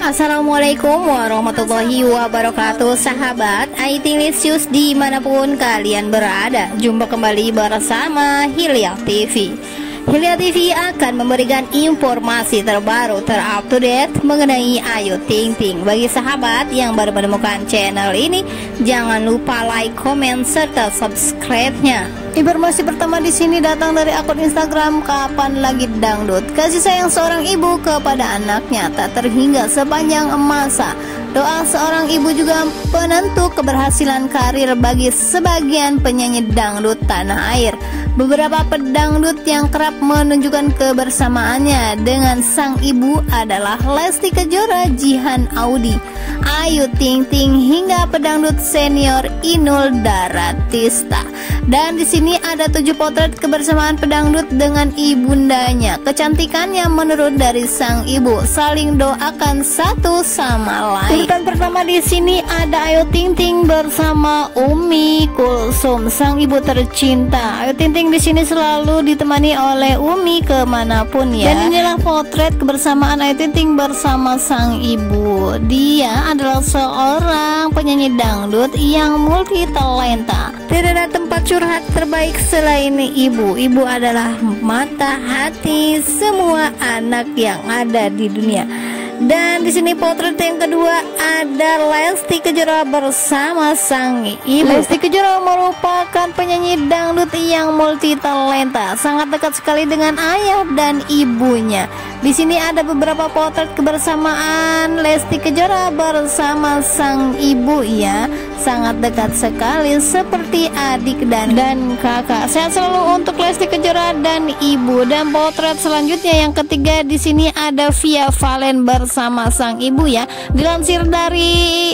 Assalamualaikum warahmatullahi wabarakatuh. Sahabat IT-Licious dimanapun kalian berada, jumpa kembali bersama Hilya TV. Hilya TV akan memberikan informasi terbaru terupdate mengenai Ayu Ting Ting. Bagi sahabat yang baru menemukan channel ini, jangan lupa like, comment, serta subscribe-nya. Informasi pertama di sini datang dari akun Instagram Kapan Lagi Dangdut. Kasih sayang seorang ibu kepada anaknya tak terhingga sepanjang masa. Doa seorang ibu juga penentu keberhasilan karir bagi sebagian penyanyi dangdut tanah air. Beberapa pedangdut yang kerap menunjukkan kebersamaannya dengan sang ibu adalah Lesti Kejora, Jihan Audi, Ayu Ting Ting, hingga pedangdut senior Inul Daratista. Dan di sini ada 7 potret kebersamaan pedangdut dengan ibundanya. Kecantikannya menurut dari sang ibu, saling doakan satu sama lain. Urutan pertama di sini ada Ayu Ting Ting bersama Umi Kulsum, sang ibu tercinta. Ayu Ting Ting di sini selalu ditemani oleh Umi kemanapun ya. Dan inilah potret kebersamaan Ayu Ting Ting bersama sang ibu. Dia adalah seorang penyanyi dangdut yang multi talenta. Tidak ada tempat curhat terbaik selain ibu. Ibu adalah mata hati semua anak yang ada di dunia. Dan di sini potret yang kedua ada Lesti Kejora bersama sang ibu. Lesti Kejora merupakan penyanyi dangdut yang multi talenta, sangat dekat sekali dengan ayah dan ibunya. Di sini ada beberapa potret kebersamaan Lesti Kejora bersama sang ibu ya, sangat dekat sekali seperti adik dan kakak. Sehat selalu untuk Lesti Kejora dan ibu. Dan potret selanjutnya yang ketiga di sini ada Via Valen bersama sang ibu ya. Dilansir dari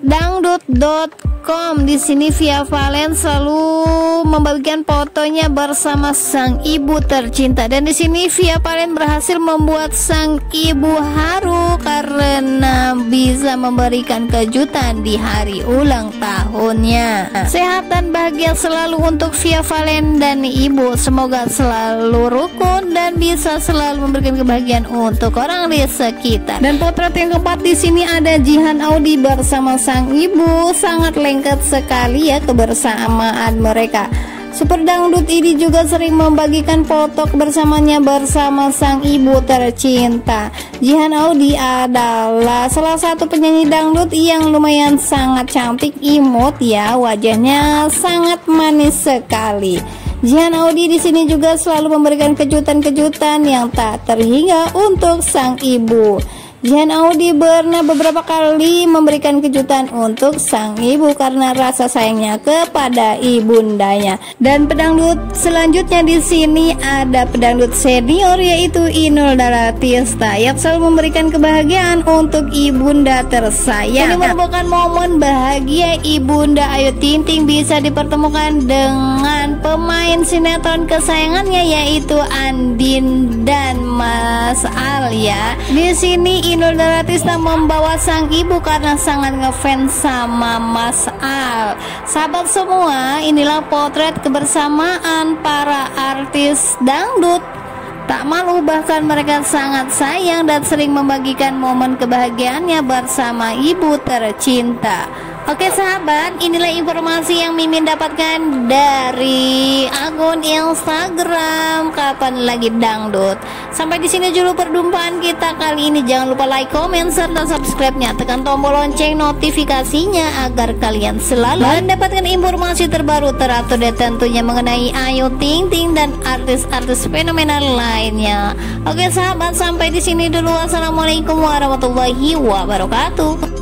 dangdut.com, di sini Via Valen selalu membagikan fotonya bersama sang ibu tercinta. Dan di sini Via Valen berhasil membuat sang ibu haru karena bisa memberikan kejutan di hari ulang tahunnya. Sehat dan bahagia selalu untuk Via Valen dan ibu. Semoga selalu rukun dan bisa selalu memberikan kebahagiaan untuk orang di sekitar. Dan potret yang keempat di sini ada Jihan Audi bersama sang ibu. Sangat lengkap sekali ya kebersamaan mereka. Super dangdut ini juga sering membagikan foto kebersamaannya bersama sang ibu tercinta. Jihan Audi adalah salah satu penyanyi dangdut yang lumayan sangat cantik, imut ya, wajahnya sangat manis sekali. Jihan Audi di sini juga selalu memberikan kejutan-kejutan yang tak terhingga untuk sang ibu. Jihan Audi pernah beberapa kali memberikan kejutan untuk sang ibu karena rasa sayangnya kepada ibundanya. Dan pedangdut selanjutnya di sini ada pedangdut senior yaitu Inul Daratista yang selalu memberikan kebahagiaan untuk ibunda tersayang. Ini merupakan momen bahagia ibunda Ayu Ting Ting bisa dipertemukan dengan pemain sinetron kesayangannya yaitu Andin dan Mas Al ya. Di sini Inul Daratista membawa sang ibu karena sangat ngefans sama Mas Al. Sahabat semua, inilah potret kebersamaan para artis dangdut. Tak malu, bahkan mereka sangat sayang dan sering membagikan momen kebahagiaannya bersama ibu tercinta. Oke sahabat, inilah informasi yang Mimin dapatkan dari akun Instagram Kapan Lagi Dangdut. Sampai di sini dulu perjumpaan kita kali ini. Jangan lupa like, comment, serta subscribe-nya. Tekan tombol lonceng notifikasinya agar kalian selalu mendapatkan informasi terbaru terupdate tentunya mengenai Ayu Ting Ting dan artis-artis fenomenal lainnya. Oke sahabat, sampai di sini dulu. Wassalamualaikum warahmatullahi wabarakatuh.